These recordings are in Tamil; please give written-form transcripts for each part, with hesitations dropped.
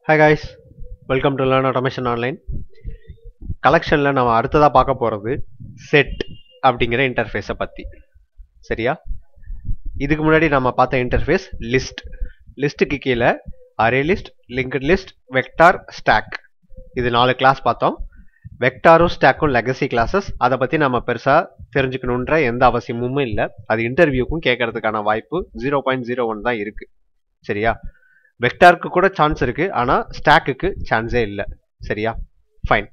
Hi guys, welcome to Learn Automation Online. Collectionல நாம அடுத்ததா பார்க்க போறது set அப்படிங்கிற இன்டர்ஃபேஸை பத்தி. சரியா? இதுக்கு முன்னாடி நாம பார்த்த இன்டர்ஃபேஸ் list. லிஸ்ட்க்கு கீழே array list, linked list, vector, stack. இது 4 கிளாஸ் பார்த்தோம். வெக்டாரும் ஸ்டாக்கும் லெகசி கிளாஸஸ். அதை பத்தி நம்ம பெருசா தெரிஞ்சுக்கணுன்ற எந்த அவசியமும் இல்லை. அது இன்டர்வியூக்கும் கேட்கறதுக்கான வாய்ப்பு 0.01 தான் இருக்கு. சரியா? வெக்டாருக்கு கூட சான்ஸ் இருக்கு, ஆனா ஸ்டாக்குக்கு சான்ஸே இல்லை. சரியா? Fine.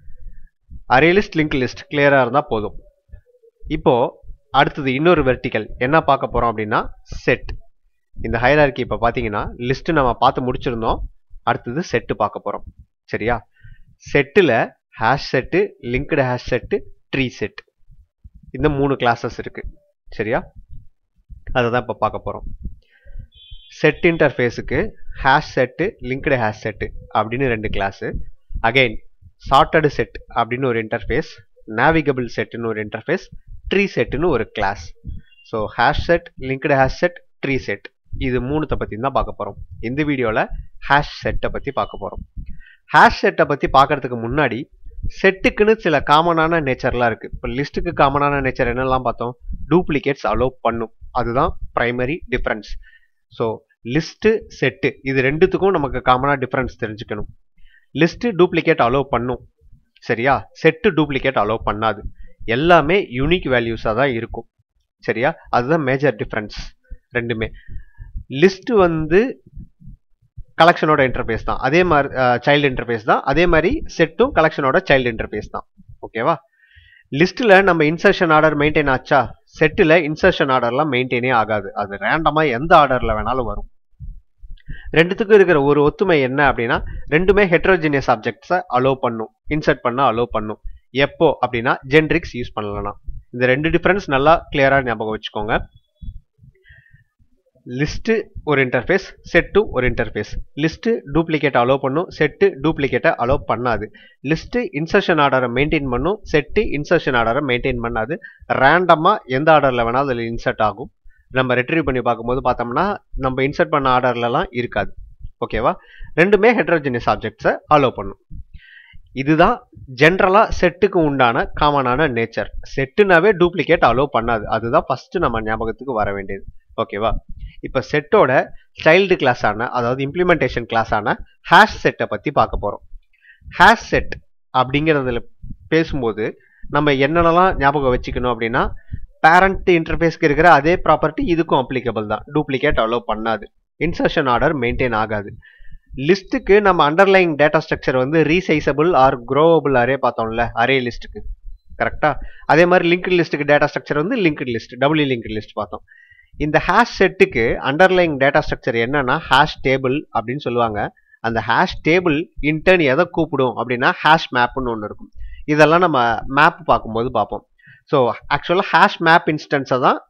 Array list, link list கிளியரா இருந்தா போதும். இப்போ அடுத்தது இன்னொரு வெர்டிக்கல் என்ன பார்க்க போறோம் அப்படின்னா செட். இந்த ஹைரார்கி இப்ப பாத்தீங்கன்னா லிஸ்ட் நம்ம பார்த்து முடிச்சிருந்தோம். அடுத்தது செட் பார்க்க போறோம். சரியா? செட்டுல hash set, linked hash set, tree set, இந்த 3 கிளாஸஸ் இருக்கு. சரியா? அதை தான் இப்ப பார்க்க போறோம். செட் இன்டர்ஃபேஸுக்கு hash set, linked hash set அப்படின்னு 2 கிளாஸ். அகைன் சார்ட்டடு செட் அப்படின்னு ஒரு இன்டர்ஃபேஸ், நேவிகபிள் செட்டுன்னு ஒரு இன்டர்ஃபேஸ், ட்ரீ செட்டுன்னு ஒரு class. So hash set, linked hash set, tree set, இது 3 பத்தி தான் பார்க்க போறோம். இந்த வீடியோல ஹேஷ் செட்டை பத்தி பார்க்க போறோம். ஹேஷ் செட்டை பத்தி பார்க்கறதுக்கு முன்னாடி செட்டுக்குன்னு சில காமனான நேச்சர்லாம் இருக்கு. இப்போ லிஸ்ட்டுக்கு காமனான நேச்சர் என்னெல்லாம் பார்த்தோம்? டூப்ளிகேட்ஸ் அலோவ் பண்ணும். அதுதான் primary difference. So list, set இது ரெண்டுத்துக்கும் நமக்கு காமனாக டிஃபரன்ஸ் தெரிஞ்சுக்கணும். லிஸ்ட்டு டூப்ளிகேட் அலோவ் பண்ணும். சரியா? செட்டு டூப்ளிகேட் அலோவ் பண்ணாது. எல்லாமே யூனிக் வேல்யூஸாக தான் இருக்கும். சரியா? அதுதான் மேஜர் டிஃபரன்ஸ் ரெண்டுமே. லிஸ்ட் வந்து கலெக்ஷனோட இன்டர்ஃபேஸ் தான், அதே மாதிரி சைல்டு இன்டர்ஃபேஸ் தான். அதே மாதிரி செட்டும் கலெக்ஷனோட சைல்டு இன்டர்ஃபேஸ் தான். ஓகேவா? லிஸ்ட்ல நம்ம இன்சர்ஷன் ஆர்டர் மெயின்டைன் ஆச்சா? செட்டில் இன்சர்ஷன் ஆர்டர்லாம் மெயின்டைனே ஆகாது. அது ரேண்டமா எந்த ஆர்டர்ல வேணாலும் வரும். ரெண்டுத்துக்கும் இருக்கிற ஒரு ஒத்துமை என்ன அப்படின்னா ரெண்டுமே ஹெட்ரோஜினியஸ் ஆப்ஜெக்ட்ஸை அலோவ் பண்ணும், இன்சர்ட் பண்ண அலோவ் பண்ணும். எப்போ அப்படின்னா ஜென்ரிக்ஸ் யூஸ் பண்ணலாம். இந்த 2 டிஃபரன்ஸ் நல்லா கிளியரா ஞாபகம் வச்சுக்கோங்க. லிஸ்ட் ஒரு இன்டர்ஃபேஸ், செட்டு ஒரு இன்டர்ஃபேஸ். லிஸ்ட் டூப்ளிகேட் அலோவ் பண்ணும், செட்டு டூப்ளிகேட்டை அலோவ் பண்ணாது. லிஸ்ட் இன்சர்ஷன் ஆர்டரை மெயின்டைன் பண்ணும், செட்டு இன்சர்ஷன் ஆர்டரை மெயின்டைன் பண்ணாது. ரேண்டமா எந்த ஆர்டர்ல வேணாலும் அதில் இன்சர்ட் ஆகும். நம்ம ரெட்ரீவ் பண்ணி பார்க்கும்போது பார்த்தோம்னா நம்ம இன்சர்ட் பண்ண ஆர்டர்லாம் இருக்காது. ஓகேவா? ரெண்டுமே ஹெட்ரோஜினியஸ் ஆப்ஜெக்ட்ஸை அலோவ் பண்ணும். இதுதான் ஜென்ரலா செட்டுக்கு உண்டான காமனான நேச்சர். செட்டுனாவே டூப்ளிகேட் அலோவ் பண்ணாது. அதுதான் ஃபர்ஸ்ட் நம்ம ஞாபகத்துக்கு வர வேண்டியது. ஓகேவா? இப்ப செட்டோட சைல்டு கிளாஸ் ஆன, அதாவது இம்ப்ளிமெண்டேஷன் கிளாஸ் ஆன ஹேஷ் செட்டை பத்தி பார்க்க போறோம். ஹேஷ் செட் அப்படிங்கறதுல பேசும்போது நம்ம என்னென்னலாம் ஞாபகம் வச்சுக்கணும் அப்படின்னா பேரண்ட் இன்டர்ஃபேஸ்க்கு இருக்கிற அதே ப்ராப்பர்ட்டி இதுக்கும் அப்ளிகபிள் தான். டூப்ளிகேட் அலோவ் பண்ணாது, இன்சர்ஷன் ஆர்டர் மெயின்டைன் ஆகாது. லிஸ்ட்டுக்கு நம்ம அண்டர்லைங் டேட்டா ஸ்ட்ரக்சர் வந்து ரீசைசபிள் ஆர் க்ரோவபிள் அரே பார்த்தோம்ல, அரே லிஸ்ட்டுக்கு. கரெக்டா? அதே மாதிரி லிங்க்டு லிஸ்ட்டுக்கு டேட்டா ஸ்ட்ரக்சர் வந்து linked list, doubly linked list பார்த்தோம். இந்த ஹேஷ் செட்டுக்கு அண்டர்லைங் டேட்டா ஸ்ட்ரக்சர் என்னன்னா ஹேஷ் டேபிள் அப்படின்னு சொல்லுவாங்க. அந்த ஹேஷ் டேபிள் இன்டர்ன் எதை கூப்பிடும் அப்படின்னா ஹேஷ் மேப்னு ஒன்று இருக்கும். இதெல்லாம் நம்ம மேப் பார்க்கும்போது பார்ப்போம். ஸோ ஆக்சுவலாக ஹேஷ் மேப் இன்ஸ்டன்ஸை தான்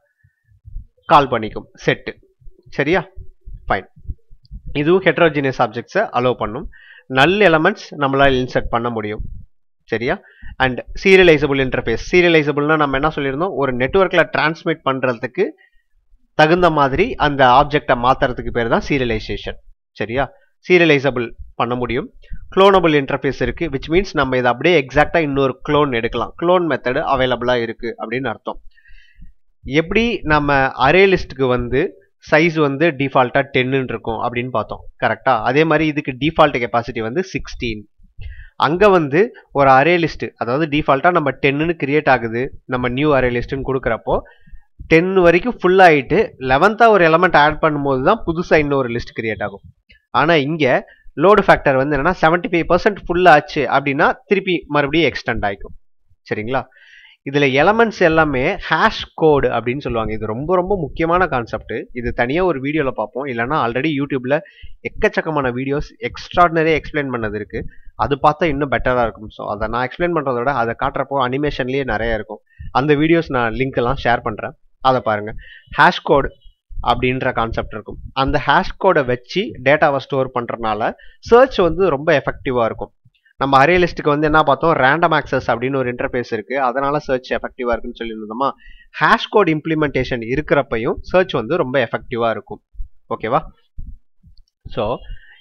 கால் பண்ணிக்கும் செட்டு. சரியா? ஃபைன். இதுவும் ஹெட்ரோஜினியஸ் ஆப்ஜெக்ட்ஸை அலோவ் பண்ணும். நல் எலமெண்ட்ஸ் நம்மளால் இன்சர்ட் பண்ண முடியும். சரியா? And serializable interface. சீரியலைசபிள்னா நம்ம என்ன சொல்லியிருந்தோம்? ஒரு நெட்வொர்க்ல டிரான்ஸ்மிட் பண்றதுக்கு தகுந்த மாதிரி அந்த ஆப்ஜெக்டை மாத்துறதுக்கு பேர் தான் சீரியலைசேஷன். சரியா? சீரியலைசபிள் பண்ண முடியும். குளோனபிள் இன்டர்ஃபேஸ் இருக்கு, விச் மீன்ஸ் நம்ம இதை அப்படியே எக்ஸாக்டா இன்னொரு குளோன் எடுக்கலாம். குளோன் மெத்தடு அவைலபிளா இருக்கு அப்படின்னு அர்த்தம். எப்படி நம்ம அரே லிஸ்ட்டுக்கு வந்து சைஸ் வந்து டிஃபால்ட்டா 10 இருக்கும் அப்படின்னு பார்த்தோம். கரெக்டா? அதே மாதிரி இதுக்கு டிஃபால்ட் கெப்பாசிட்டி வந்து 16. அங்க வந்து ஒரு அரே லிஸ்ட், அதாவது டிஃபால்ட்டா நம்ம 10ன்னு கிரியேட் ஆகுது, நம்ம நியூ அரே லிஸ்ட்னு கொடுக்குறப்போ 10 வரைக்கும் ஃபுல் ஆயிட்டு 11ஆ ஒரு எலமெண்ட் ஆட் பண்ணும்போது தான் புதுசா இன்னொரு லிஸ்ட் கிரியேட் ஆகும். ஆனா இங்க லோடு ஃபேக்டர் வந்து என்னன்னா 75% ஃபுல் ஆச்சு அப்படின்னா திருப்பி மறுபடியும் எக்ஸ்டெண்ட் ஆயிக்கும். சரிங்களா? இதுல எலமெண்ட்ஸ் எல்லாமே ஹேஷ் கோடு அப்படின்னு சொல்லுவாங்க. இது ரொம்ப ரொம்ப முக்கியமான கான்செப்ட். இது தனியா ஒரு வீடியோல பார்ப்போம். இல்லைன்னா ஆல்ரெடி யூடியூப்ல எக்கச்சக்கமான வீடியோஸ் எக்ஸ்ட்ராடினரியா எக்ஸ்பிளைன் பண்ணது இருக்கு. அது பார்த்தா இன்னும் பெட்டரா இருக்கும். ஸோ அதை நான் எக்ஸ்பிளைன் பண்றதை விட அதை காட்டுறப்போ அனிமேஷன்லயே நிறைய இருக்கும். அந்த வீடியோஸ் நான் லிங்க் எல்லாம் ஷேர் பண்றேன், அதை பாருங்க. ஹேஷ் கோட் அப்படின்ற கான்செப்ட் இருக்கும். அந்த ஹேஷ் கோடை வச்சு டேட்டாவை ஸ்டோர் பண்றதுனால சர்ச் வந்து ரொம்ப எஃபெக்டிவா இருக்கும். நம்ம அரே லிஸ்ட்டுக்கு வந்து என்ன பார்த்தோம்? ரேண்டம் ஆக்சஸ் அப்படின்னு ஒரு இன்டர்ஃபேஸ் இருக்கு, அதனால சர்ச் எஃபெக்டிவா இருக்குன்னு சொல்லியிருந்தோமா? ஹேஷ் கோட் இம்ப்ளிமெண்டேஷன் இருக்கிறப்பையும் சர்ச் வந்து ரொம்ப எஃபெக்டிவா இருக்கும். ஓகேவா? ஸோ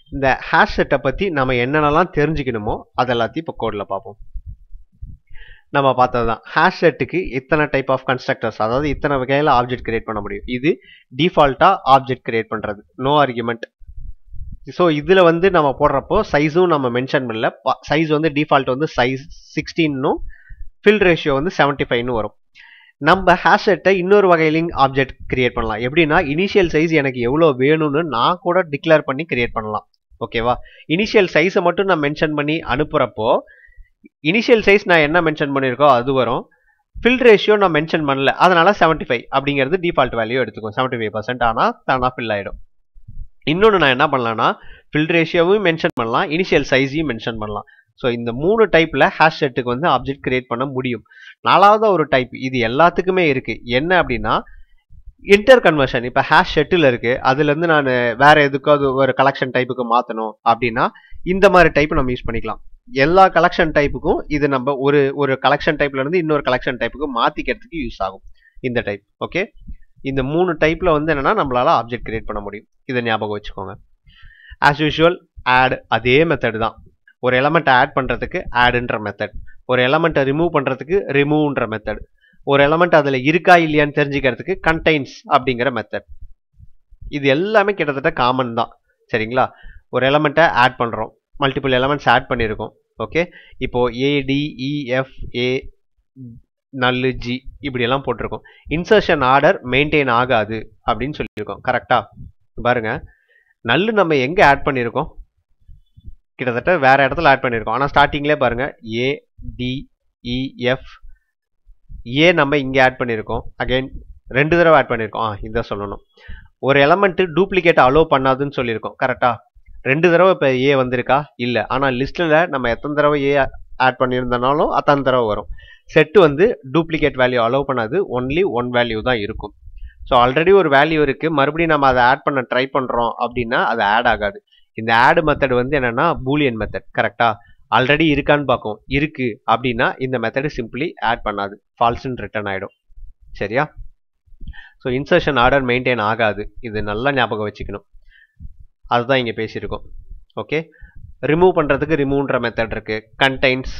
இந்த ஹேஷ் செட்டை பற்றி நம்ம என்னென்னலாம் தெரிஞ்சுக்கணுமோ அதெல்லாத்தையும் இப்போ கோடில் பார்ப்போம். நம்ம பார்த்தது தான் ஹேஷ் செட்டுக்கு இத்தனை டைப் ஆஃப் கன்ஸ்ட்ரக்டர்ஸ், அதாவது இத்தனை வகையில் ஆப்ஜெக்ட் கிரியேட் பண்ண முடியும். இது டிஃபால்ட்டாக ஆப்ஜெக்ட் கிரியேட் பண்ணுறது, நோ ஆர்குமெண்ட். ஸோ இதில் வந்து நம்ம போடுறப்போ சைஸும் நம்ம மென்ஷன் பண்ணல. சைஸ் வந்து டிஃபால்ட் வந்து சைஸ் 16னும் ஃபில் ரேஷியோ வந்து 75ன்னு வரும். நம்ம ஹேஷ் செட்டை இன்னொரு வகையிலையும் ஆப்ஜெக்ட் கிரியேட் பண்ணலாம். எப்படின்னா இனிஷியல் சைஸ் எனக்கு எவ்வளோ வேணும்னு நான் கூட டிக்ளேர் பண்ணி கிரியேட் பண்ணலாம். ஓகேவா? இனிஷியல் சைஸை மட்டும் நான் மென்ஷன் பண்ணி அனுப்புகிறப்போ இனிஷியல் சைஸ் நான் என்ன மென்ஷன் பண்ணியிருக்கோ அது வரும். ஃபில் ரேஷியோ நான் மென்ஷன் பண்ணல, அதனால 75 அப்படிங்கிறது டிஃபால்ட் வேல்யூ எடுத்துக்கும். 75% ஆனால் தானா ஃபில் ஆகிடும். இன்னொன்று நான் என்ன பண்ணலாம்னா ஃபில் ரேஷியோவும் மென்ஷன் பண்ணலாம், இனிஷியல் சைஸையும் மென்ஷன் பண்ணலாம். ஸோ இந்த 3 டைப்பில் ஹேஷ் செட்டுக்கு வந்து ஆப்ஜெக்ட் கிரியேட் பண்ண முடியும். 4வது ஒரு டைப் இது எல்லாத்துக்குமே இருக்குது. என்ன அப்படின்னா இன்டர் கன்வர்ஷன். இப்போ ஹேஷ் செட்டில் இருக்குது, அதுலேருந்து நான் வேறு எதுக்காவது ஒரு கலெக்ஷன் டைப்புக்கு மாற்றணும் அப்படின்னா இந்த மாதிரி டைப் நம்ம யூஸ் பண்ணிக்கலாம். எல்லா கலெக்ஷன் டைப்புக்கும் இது நம்ம ஒரு கலெக்ஷன் டைப்லேருந்து இன்னொரு கலெக்ஷன் டைப்புக்கு மாற்றிக்கிறதுக்கு யூஸ் ஆகும் இந்த டைப். ஓகே, இந்த 3 டைப்பில் வந்து என்னென்னா நம்மளால் ஆப்ஜெக்ட் கிரியேட் பண்ண முடியும். இதை ஞாபகம் வச்சுக்கோங்க. ஆஸ் யூஷுவல் ஆட் அதே மெத்தட் தான். ஒரு எலமெண்ட்டை ஆட் பண்ணுறதுக்கு ஆடுன்ற மெத்தட், ஒரு எலமெண்ட்டை ரிமூவ் பண்ணுறதுக்கு ரிமூவ்ன்ற மெத்தட், ஒரு எலமெண்ட் அதில் இருக்கா இல்லையான்னு தெரிஞ்சுக்கிறதுக்கு கண்டெய்ன்ஸ் அப்படிங்கிற மெத்தட். இது எல்லாமே கிட்டத்தட்ட காமன் தான். சரிங்களா? ஒரு எலமெண்ட்டை ஆட் பண்ணுறோம், மல்டிபிள் எலமெண்ட்ஸ் ஆட் பண்ணியிருக்கோம். ஓகே, இப்போது ADEFA நல்லு G இப்படியெல்லாம் போட்டிருக்கோம். இன்சர்ஷன் ஆர்டர் மெயின்டைன் ஆகாது அப்படின்னு சொல்லியிருக்கோம். கரெக்டா? பாருங்க, நல்லு நம்ம எங்கே ஆட் பண்ணியிருக்கோம்? கிட்டத்தட்ட வேற இடத்துல ஆட் பண்ணியிருக்கோம். ஆனால் ஸ்டார்டிங்லேயே பாருங்க ADEF நம்ம இங்கே ஆட் பண்ணியிருக்கோம். அகைன் 2 தடவை ஆட் பண்ணியிருக்கோம். இதை சொல்லணும். ஒரு எலமெண்ட் டூப்ளிகேட் அலோவ் பண்ணாதுன்னு சொல்லியிருக்கோம். கரெக்டா? 2 தடவை இப்போ A வந்திருக்கா? இல்லை. ஆனால் லிஸ்ட்டில் நம்ம எத்தனை தடவை A ஆட் பண்ணியிருந்தனாலும் அத்தனை தடவை வரும். செட்டு வந்து டூப்ளிகேட் வேல்யூ அலோவ் பண்ணாது, ஒன்லி 1 வேல்யூ தான் இருக்கும். ஸோ ஆல்ரெடி ஒரு வேல்யூ இருக்குது, மறுபடியும் நம்ம அதை ஆட் பண்ண ட்ரை பண்ணுறோம் அப்படின்னா அது ஆட் ஆகாது. இந்த ஆட் மெத்தட் வந்து என்னென்னா பூலியன் மெத்தட். கரெக்டா? ஆல்ரெடி இருக்கான்னு பார்க்கும். இருக்குது அப்படின்னா இந்த மெத்தடு சிம்பிளி ஆட் பண்ணாது, ஃபால்ஸ்ன்னு ரிட்டர்ன் ஆகிடும். சரியா? ஸோ இன்சர்ஷன் ஆர்டர் மெயின்டைன் ஆகாது, இது நல்லா ஞாபகம் வச்சுக்கணும். அதுதான் இங்கே பேசியிருக்கோம். ஓகே, ரிமூவ் பண்ணுறதுக்கு ரிமூவ்ன்ற மெத்தட் இருக்குது. Contains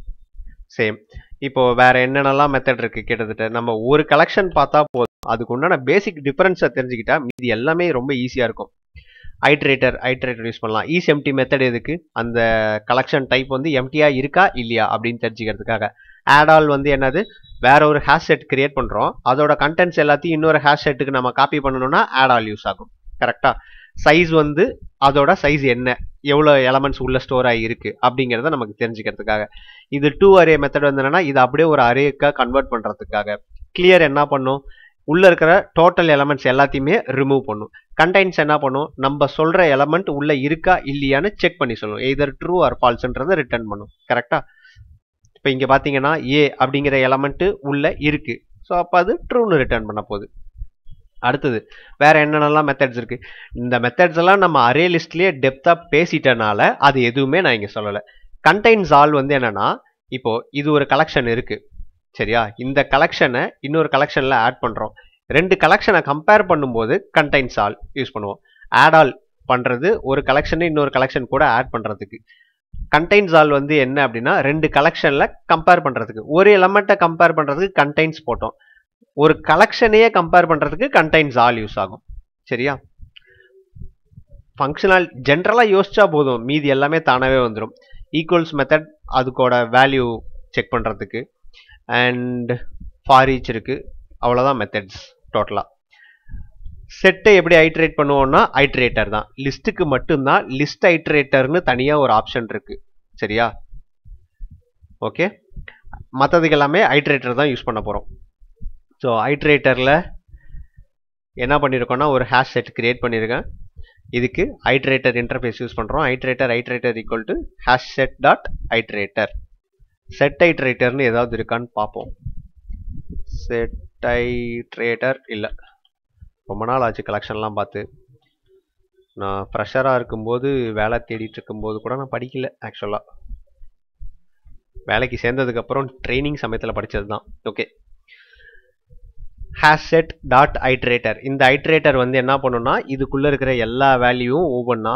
same. இப்போது வேறு என்னென்னலாம் மெத்தட் இருக்குது? கிட்டத்தட்ட நம்ம ஒரு கலெக்ஷன் பார்த்தா போதும், அதுக்கு உண்டான பேசிக் டிஃபரன்ஸை தெரிஞ்சுக்கிட்டா மீதி எல்லாமே ரொம்ப ஈஸியாக இருக்கும். ஐட்ரேட்டர் யூஸ் பண்ணலாம். ஈஸ் எம்டி மெத்தட் எதுக்கு? அந்த கலெக்ஷன் டைப் வந்து எம்டியாக இருக்கா இல்லையா அப்படின்னு தெரிஞ்சுக்கிறதுக்காக. ஆட் ஆல் வந்து என்னது? வேற ஒரு ஹேஷ் செட் கிரியேட் பண்ணுறோம், அதோட கண்டென்ட்ஸ் எல்லாத்தையும் இன்னொரு ஹேஷ் செட்டுக்கு நம்ம காப்பி பண்ணணும்னா ஆட் ஆல் யூஸ் ஆகும். கரெக்டாக? சைஸ் வந்து அதோட சைஸ் என்ன, எவ்வளோ எலமெண்ட்ஸ் உள்ள ஸ்டோர் ஆகி இருக்கு அப்படிங்கிறத நமக்கு தெரிஞ்சுக்கிறதுக்காக. இது 2 அரே மெத்தட் வந்து என்னன்னா இது அப்படியே ஒரு அரேக்காக கன்வெர்ட் பண்ணுறதுக்காக. கிளியர் என்ன பண்ணும்? உள்ள இருக்கிற டோட்டல் எலமெண்ட்ஸ் எல்லாத்தையுமே ரிமூவ் பண்ணும். கண்டெய்ன்ஸ் என்ன பண்ணும்? நம்ம சொல்ற எலமெண்ட் உள்ள இருக்கா இல்லையான்னு செக் பண்ணி சொல்லும். எய்தர் ட்ரூ ஆர் ஃபால்ஸ்ன்றதை ரிட்டர்ன் பண்ணும். கரெக்டா? இப்போ இங்கே பார்த்தீங்கன்னா A அப்படிங்கிற எலமெண்ட் உள்ள இருக்கு, ஸோ அப்போ அது ட்ரூன்னு ரிட்டர்ன் பண்ண போகுது. அடுத்தது வேற என்னென்னலாம் மெத்தட்ஸ் இருக்கு? இந்த மெத்தட்ஸ் எல்லாம் நம்ம அரே லிஸ்ட்லயே டெப்தா பேசிட்டனால அது எதுவுமே நான் இங்க சொல்லலை. கண்டெய்ன்ஸ் ஆல் வந்து என்னன்னா, இப்போ இது ஒரு கலெக்ஷன் இருக்கு, சரியா? இந்த கலெக்ஷனை இன்னொரு கலெக்ஷன்ல ஆட் பண்றோம். 2 கலெக்ஷனை கம்பேர் பண்ணும்போது கண்டெய்ன்ஸ் ஆல் யூஸ் பண்ணுவோம். ஆட் ஆல் பண்றது ஒரு கலெக்ஷனை இன்னொரு கலெக்ஷன் கூட ஆட் பண்றதுக்கு. கண்டெய்ன்ஸ் ஆல் வந்து என்ன அப்படின்னா 2 கலெக்ஷன்ல கம்பேர் பண்றதுக்கு. ஒரு எலமெண்ட்டை கம்பேர் பண்றதுக்கு கண்டெய்ன்ஸ் போட்டோம், ஒரு கலெக்ஷனையே கம்பேர் பண்றதுக்கு கண்டெய்ன்ஸ் ஆல் யூஸ் ஆகும். சரியா? ஃபங்க்ஷனல் ஜென்ரலா யோசிச்சா போதும், மீதி எல்லாமே தானாவே வந்துடும். ஈக்குவல்ஸ் மெத்தட் அதுக்கோட வேல்யூ செக் பண்றதுக்கு, அண்ட் ஃபார் ஈச் இருக்கு. அவ்வளவுதான் மெத்தட்ஸ் டோட்டலா. செட்டை எப்படி ஐட்ரேட் பண்ணுவோம்னா ஐட்ரேட்டர் தான். லிஸ்ட்டுக்கு மட்டும்தான் லிஸ்ட் ஐட்ரேட்டர்னு தனியா ஒரு ஆப்ஷன் இருக்கு. சரியா? ஓகே, மற்றதுக்கு எல்லாமே ஐட்ரேட்டர் தான் யூஸ் பண்ண போறோம். ஸோ ஐட்ரேட்டரில் என்ன பண்ணியிருக்கோம்னா ஒரு ஹேஷ் செட் கிரியேட் பண்ணியிருக்கேன். இதுக்கு ஐட்ரேட்டர் இன்டர்ஃபேஸ் யூஸ் பண்ணுறோம். Iterator equal to HashSet dot iterator. Set ஐட்ரேட்டர்னு ஏதாவது இருக்கான்னு பார்ப்போம். செட் ஐட்ரேட்டர் இல்லை, ரொம்ப நாள் ஆச்சு கலெக்ஷன்லாம் பார்த்து. நான் ஃப்ரெஷராக இருக்கும்போது வேலை தேடிட்டு இருக்கும்போது கூட நான் படிக்கல. ஆக்சுவலாக வேலைக்கு சேர்ந்ததுக்கப்புறம் ட்ரைனிங் சமயத்தில் படித்தது தான். Okay, HashSet dot iterator. இந்த ஐட்ரேட்டர் வந்து என்ன பண்ணுன்னா இதுக்குள்ள இருக்கிற எல்லா வேல்யூவும் ஒவ்வொன்றா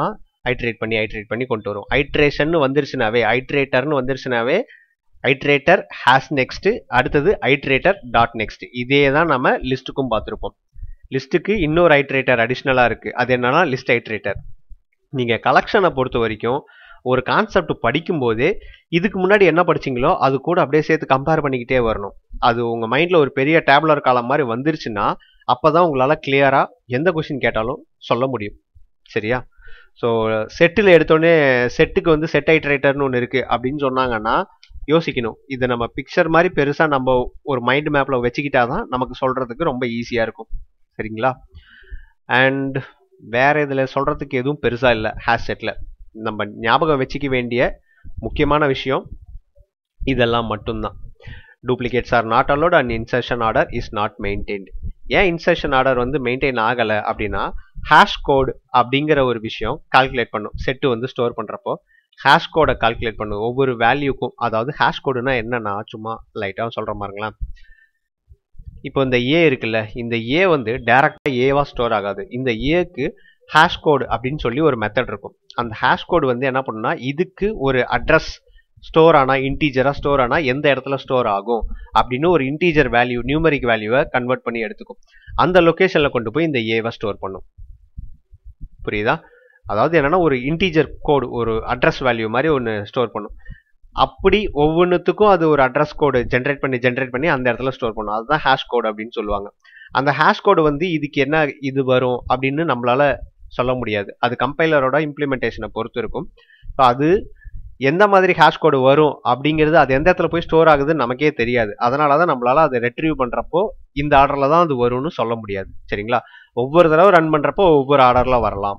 ஐட்ரேட் பண்ணி கொண்டு வரும். ஐட்ரேஷன் வந்துருச்சுனாவே, ஐட்ரேட்டர்னு வந்துருச்சுனாவே ஐட்ரேட்டர் ஹாஸ் நெக்ஸ்ட், அடுத்தது ஐட்ரேட்டர் டாட் நெக்ஸ்ட். இதே தான் நம்ம லிஸ்ட்டுக்கும் பார்த்துருப்போம். லிஸ்ட்டுக்கு இன்னொரு ஐட்ரேட்டர் அடிஷ்னலாக இருக்குது. அது என்னன்னா லிஸ்ட் ஐட்ரேட்டர். நீங்கள் கலெக்ஷனை பொறுத்த வரைக்கும் ஒரு கான்செப்ட் படிக்கும்போதே இதுக்கு முன்னாடி என்ன படிச்சிங்களோ அது கூட அப்படியே சேர்த்து கம்பேர் பண்ணிக்கிட்டே வரணும். அது உங்கள் மைண்டில் ஒரு பெரிய டேப்லர் காலம் மாதிரி வந்துருச்சுன்னா அப்போ தான் உங்களால் கிளியராக எந்த கொஸ்டின் கேட்டாலும் சொல்ல முடியும். சரியா? ஸோ செட்டில் எடுத்தோடனே செட்டுக்கு வந்து செட் ஐட்ரேட்டர்னு ஒன்று இருக்குது அப்படின்னு சொன்னாங்கன்னா யோசிக்கணும். இதை நம்ம பிக்சர் மாதிரி பெருசாக நம்ம ஒரு மைண்ட் மேப்பில் வச்சுக்கிட்டா தான் நமக்கு சொல்கிறதுக்கு ரொம்ப ஈஸியாக இருக்கும். சரிங்களா? அண்ட் வேற இதில் சொல்கிறதுக்கு எதுவும் பெருசாக இல்லை. HashSetல நம்ம ஞாபகம் வச்சுக்க வேண்டிய முக்கியமான விஷயம் இதெல்லாம் மட்டும்தான். Duplicates are not allowed and insertion order is not maintained. ஏன் இன்சர்ஷன் ஆர்டர் வந்து மெயின்டைன் ஆகலை அப்படின்னா ஹேஷ் கோட் அப்படிங்கிற ஒரு விஷயம் கால்குலேட் பண்ணும். செட்டு வந்து ஸ்டோர் பண்ணுறப்போ ஹேஷ் கோடை கால்குலேட் பண்ணும் ஒவ்வொரு வேல்யூக்கும். அதாவது ஹேஷ் கோடுனா என்னன்னா சும்மா லைட்டாக சொல்கிற மாதிரிங்களா, இப்போ இந்த ஏ இருக்குல்ல, இந்த ஏ வந்து டைரக்டாக ஏவா ஸ்டோர் ஆகாது. இந்த ஏக்கு ஹேஷ் கோடு அப்படின்னு சொல்லி ஒரு மெத்தட் இருக்கும். அந்த ஹேஷ் கோடு வந்து என்ன பண்ணுன்னா இதுக்கு ஒரு அட்ரஸ் ஸ்டோர் ஆனால், இன்டீஜராக ஸ்டோர் ஆனால் எந்த இடத்துல ஸ்டோர் ஆகும் அப்படின்னு ஒரு இன்டீஜர் வேல்யூ, நியூமரிக் வேல்யூவை கன்வெர்ட் பண்ணி எடுத்துக்கும். அந்த லொக்கேஷனில் கொண்டு போய் இந்த ஏவை ஸ்டோர் பண்ணும். புரியுதா? அதாவது என்னன்னா ஒரு இன்டீஜர் கோடு, ஒரு அட்ரஸ் வேல்யூ மாதிரி ஒன்று ஸ்டோர் பண்ணும். அப்படி ஒவ்வொன்றுத்துக்கும் அது ஒரு அட்ரஸ் கோடு ஜென்ரேட் பண்ணி அந்த இடத்துல ஸ்டோர் பண்ணும். அதுதான் ஹேஷ் கோடு அப்படின்னு சொல்லுவாங்க. அந்த ஹேஷ் கோடு வந்து இதுக்கு என்ன இது வரும் அப்படின்னு நம்மளால சொல்ல முடியாது. அது கம்பைலரோட இம்ப்ளிமெண்டேஷனை பொறுத்து இருக்கும். ஸோ அது எந்த மாதிரி ஹேஷ் கோடு வரும் அப்படிங்கிறது அது எந்த இடத்துல போய் ஸ்டோர் ஆகுதுன்னு நமக்கே தெரியாது. அதனால தான் நம்மளால அதை ரெட்ரீவ் பண்ணுறப்போ இந்த ஆர்டரில் தான் அது வரும்னு சொல்ல முடியாது. சரிங்களா? ஒவ்வொரு தடவை ரன் பண்ணுறப்போ ஒவ்வொரு ஆர்டரில் வரலாம்.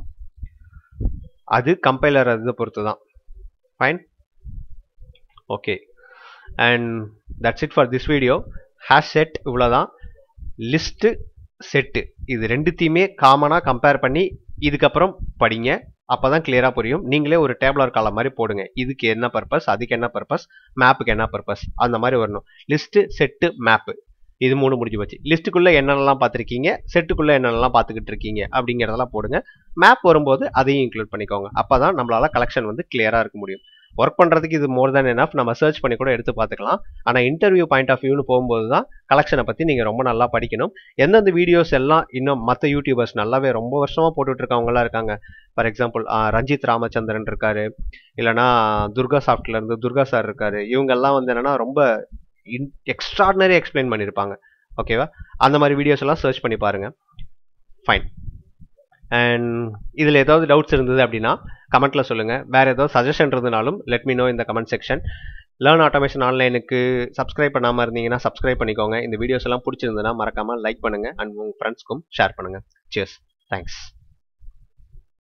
அது கம்பைலர் இதை பொறுத்து தான். Fine. Okay, and that's it for this video. HashSet இவ்வளோதான். லிஸ்ட்டு செட்டு இது ரெண்டுத்தையுமே காமனாக கம்பேர் பண்ணி இதுக்கப்புறம் படிங்க. அப்போ தான் கிளியராக புரியும். நீங்களே ஒரு டேபிளர் காலம் மாதிரி போடுங்க. இதுக்கு என்ன பர்பஸ், அதுக்கு என்ன பர்பஸ், மேப்புக்கு என்ன பர்பஸ், அந்த மாதிரி வரணும். லிஸ்ட்டு, செட்டு, மேப்பு, இது 3 முடிஞ்சு போச்சு. லிஸ்ட்டுக்குள்ளே என்னென்னலாம் பார்த்துருக்கீங்க, செட்டுக்குள்ளே என்னென்னலாம் பார்த்துக்கிட்டு இருக்கீங்க அப்படிங்கிறதெல்லாம் போடுங்க. மேப் வரும்போது அதையும் இன்க்ளூட் பண்ணிக்கோங்க. அப்போ தான் நம்மளால கலெக்ஷன் வந்து கிளியராக இருக்க முடியும். ஒர்க் பண்ணுறதுக்கு இது மோர் தேன் எனஃப். நம்ம சர்ச் பண்ணி கூட எடுத்து பார்த்துக்கலாம். ஆனால் இன்டர்வியூ பாயிண்ட் ஆஃப் வியூன்னு போகும்போது தான் கலெக்ஷனை பற்றி நீங்கள் ரொம்ப நல்லா படிக்கணும். எந்தெந்த வீடியோஸ் எல்லாம் இன்னும் மற்ற யூடியூபர்ஸ் நல்லாவே ரொம்ப வருஷமாக போட்டுட்டு இருக்கவங்களாம் இருக்காங்க. ஃபார் எக்ஸாம்பிள் ரஞ்சித் ராமச்சந்திரன் இருக்காரு, இல்லைனா துர்கா சாஃப்ட்லேருந்து துர்கா சார் இருக்காரு. இவங்கெல்லாம் வந்து என்னன்னா ரொம்ப எக்ஸ்ட்ராடினரி எக்ஸ்பிளைன் பண்ணியிருப்பாங்க. ஓகேவா? அந்த மாதிரி வீடியோஸ் எல்லாம் சர்ச் பண்ணி பாருங்க. ஃபைன். அண்ட் இதில் ஏதாவது டவுட்ஸ் இருந்தது அப்படின்னா கமெண்ட்டில் சொல்லுங்கள். வேறு ஏதாவது சஜஷன் இருந்தனாலும் லெட் மீ நோ இந்த கமெண்ட் செக்ஷன். லேர்ன் ஆட்டோமேஷன் ஆன்லைனுக்கு சப்ஸ்கிரைப் பண்ணாமல் இருந்தீங்கன்னா சப்ஸ்கிரைப் பண்ணிக்கோங்க. இந்த வீடியோஸ் எல்லாம் பிடிச்சிருந்ததுன்னா மறக்காமல் லைக் பண்ணுங்கள் அண்ட் உங்கள் ஃப்ரெண்ட்ஸ்க்கும் ஷேர் பண்ணுங்கள். சியர்ஸ். தேங்க்ஸ்.